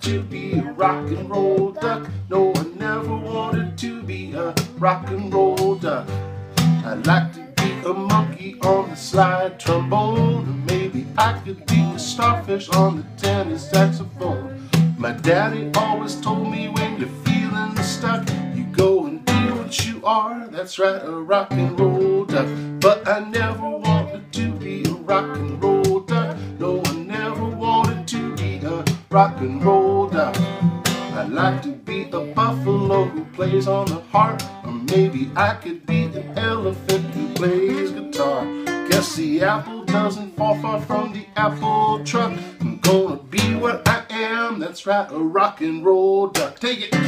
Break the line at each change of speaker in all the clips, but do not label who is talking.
to be a rock and roll duck. No, I never wanted to be a rock and roll duck. I'd like to be a monkey on the slide trombone, or maybe I could be a starfish on the tenor saxophone. My daddy always told me when you're feeling stuck, you go and be what you are. That's right, a rock and roll duck. But I never wanted to be a rock and roll duck. No, I never wanted to be a rock and roll duck. I'd like to be a buffalo who plays on the harp, or maybe I could be an elephant who plays guitar. Guess the apple doesn't fall far from the apple truck. I'm gonna be what I am, that's right, a rock and roll duck. Take it!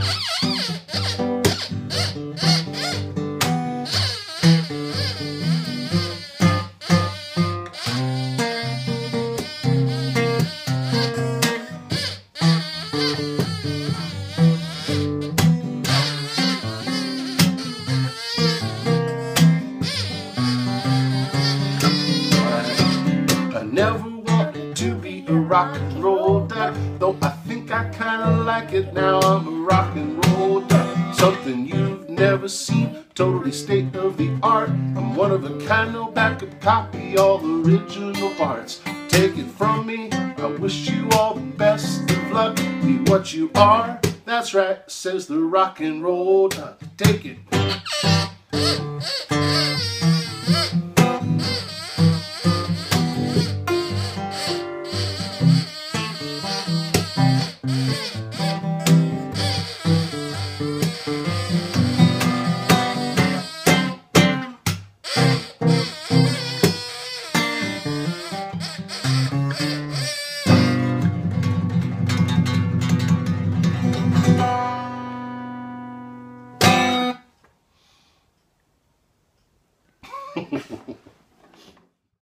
Never wanted to be a rock and roll duck, though I think I kinda like it now. I'm a rock and roll duck, something you've never seen, totally state of the art. I'm one of a kind, no backup copy, all original parts. Take it from me, I wish you all the best of luck. Be what you are, that's right, says the rock and roll duck. Take it.